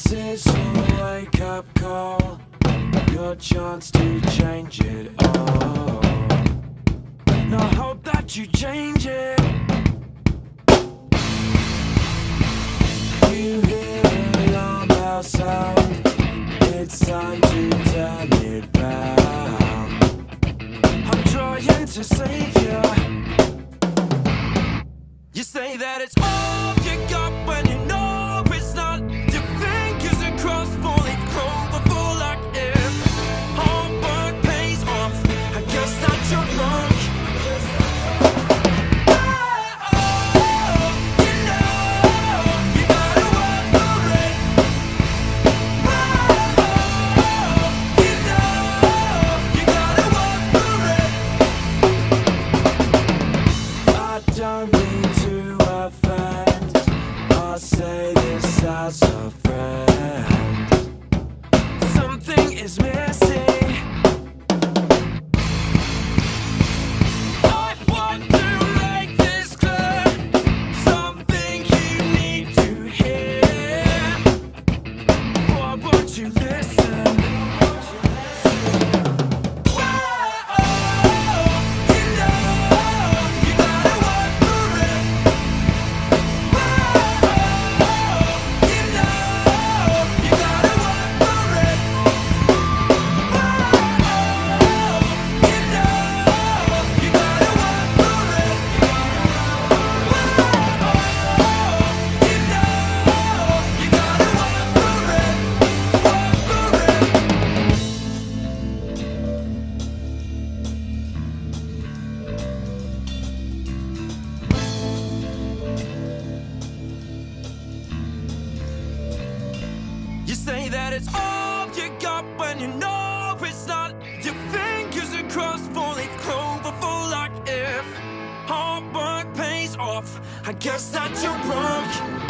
This is your wake-up call, your chance to change it all. Now I hope that you change it. You hear an alarm bell sound, it's time to turn it round. I'm trying to save you. You say that it's all you got when you know it's not. Your fingers are crossed, falling clover, full like if hard work pays off. I guess that's your luck. Don't mean to offend, I'll say this as a friend. Something is missing. I want to make this clear. Something you need to hear. Why won't you listen? You say that it's all you got when you know it's not. Your fingers are crossed, falling clover, full like if hard work pays off. I guess that you're broke.